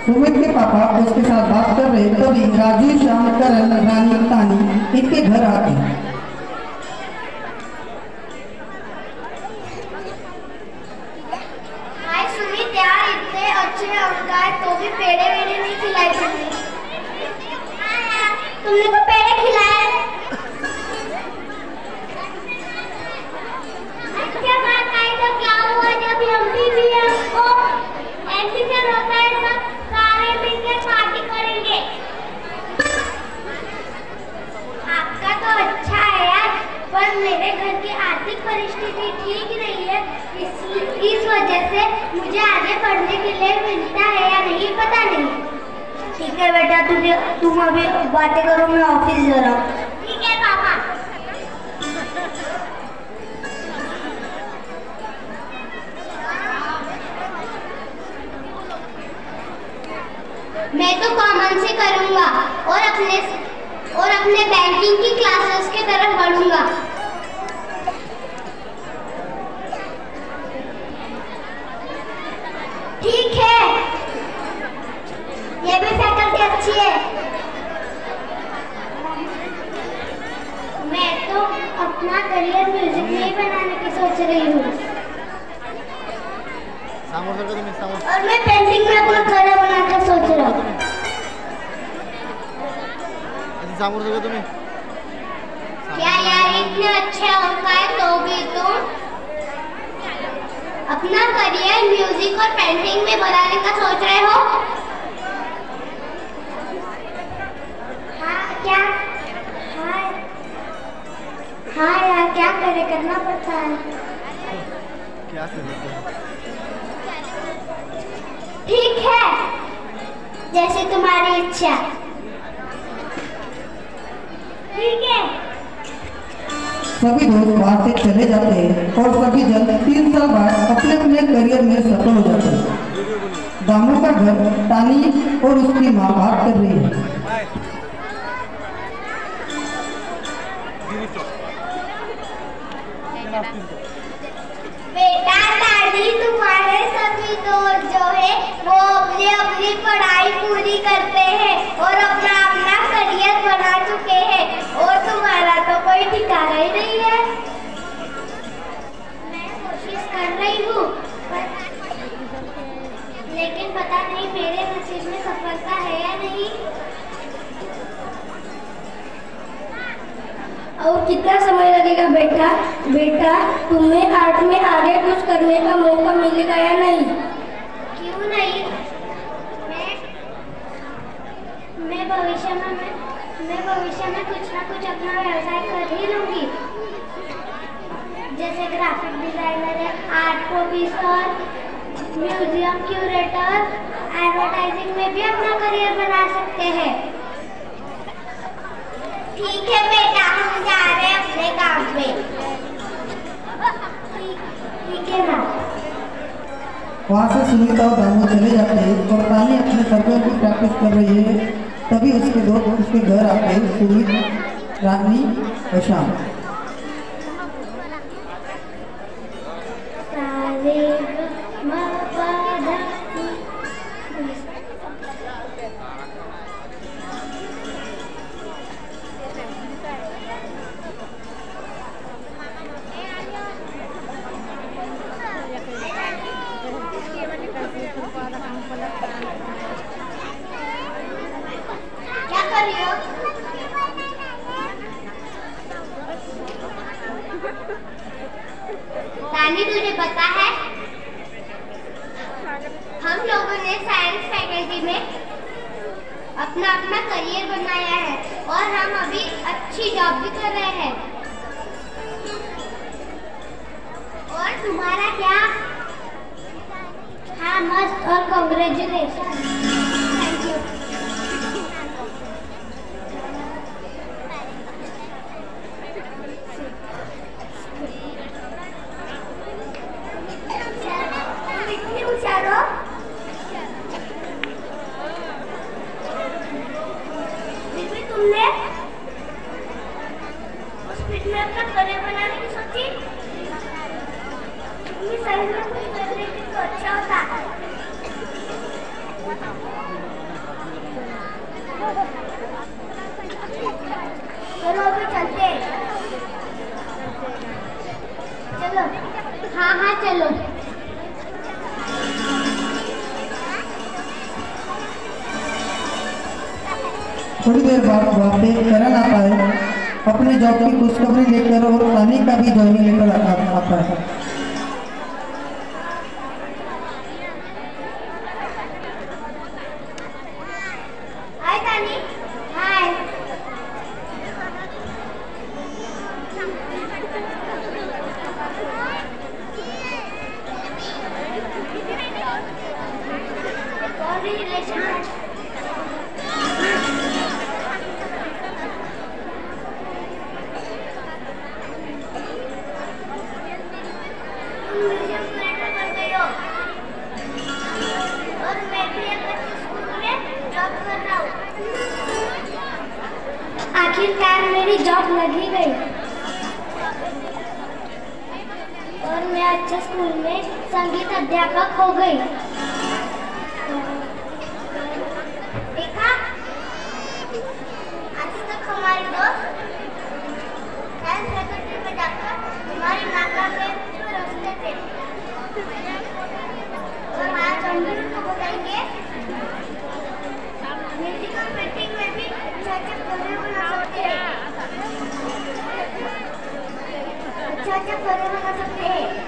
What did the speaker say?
सुमित के पापा उसके साथ बात कर रहे तभी राजू, श्याम, करण, रानी, तानी इनके घर आते हैं। हाय सुमित यार, इतने अच्छे अंक आए तो भी पेड़े वेड़े नहीं खिलाए तुमने। तुमने तो पेड़े खिलाए। अच्छा बात आई तो क्या हुआ जब हम भी आपको एडमिशन होता है सब सारे मिलकर पार्टी करेंगे। आपका तो अच्छा है यार, पर मेरे घर की आर्थिक परिस्थिति ठीक नहीं है, इस वजह से मुझे आगे पढ़ने के लिए मिलता है या नहीं पता नहीं। ठीक है बेटा, तुम अभी बातें करो, मैं ऑफिस जा रहा हूँ। ठीक है पापा। मैं तो कॉमन से करूंगा और अपने बैंकिंग की क्लासेस की तरफ बढ़ूंगा। ठीक है, ये भी फैकल्टी अच्छी है। मैं तो अपना करियर म्यूजिक में ही बनाने की सोच रही हूँ और मैं पेंटिंग में अपना करियर बनाकर सोच रहा हूँ। क्या यार, इतने अच्छे अंक आए तो भी तुम अपना करियर म्यूजिक और पेंटिंग में बनाने का सोच रहे हो? हाँ क्या? हाँ यार, क्या करे, करना पड़ता है। क्या करें? ठीक है, जैसे तुम्हारी इच्छा। ठीक है। सभी दोस्त वहाँ से चले जाते हैं और सभी जन 3 साल बाद अपने अपने करियर में सफल हो जाते हैं। दामू का घर तानी और उसकी माँ बात कर रही है। बेटा तानी, तुम्हारे सभी दोस्त जो है वो अपनी अपनी पढ़ाई पूरी करते हैं और अपना अपना करियर बना चुके हैं और तुम्हारा तो कोई ठिकाना ही नहीं है। मैं कोशिश कर रही हूँ लेकिन पता नहीं मेरे नसीब में सफलता है या नहीं। और कितना समय लगेगा बेटा? तुम्हें आर्ट में आगे कुछ करने का मौका मिलेगा या नहीं? क्यों नहीं? मैं भविष्य में कुछ ना कुछ अपना व्यवसाय कर ही लूंगी, जैसे graphic designer, art professor, museum curator, advertising में भी अपना करियर बना सकते हैं। ठीक है बेटा, हम जा रहे हैं अपने काम पे। ठीक है ना? वहाँ से सुनीता और दामू चले जाते हैं और तानी अपने सर्कल की प्रैक्टिस कर रही है। तभी उसके दोस्त उसके घर आते हैं, सुमित, रानी और श्याम। क्या कर रही हो? तानी, तुझे पता है हम लोगों ने साइंस फैकल्टी में अपना करियर बनाया है और हम अभी अच्छी जॉब भी कर रहे हैं। और तुम्हारा क्या? हाँ मस्त, और कांग्रेचुलेशन। Thank you. इतनी होशियार हो? फिर भी तुमने उस फिट में अपना करियर बनाने की सोची? तुम्हें सही में कुछ करने की तो अच्छा होता। थोड़ी देर बाद वहाँ पे करण आता है अपने जॉब की खुशखबरी लेकर और तानी का भी ज्वाइनिंग लेकर आता है। हाय तानी। हाय। Congratulations. म्यूजियम डायरेक्टर बन गई हो और मैं भी एक अच्छे स्कूल में जॉब कर रहा हूँ। आखिरकार मेरी जॉब लग ही गई और मैं अच्छे स्कूल में संगीत अध्यापक हो गई। देखा, आज तक हमारे दोस्त हेल्थ सेक्रेटरी में जाकर हमारी माँ का पेट रखते थे और आज हम को बताएंगे म्यूजिकल पेंटिंग में भी अच्छा पौधे बना सकते हैं। अच्छा पौधे बना सकते हैं।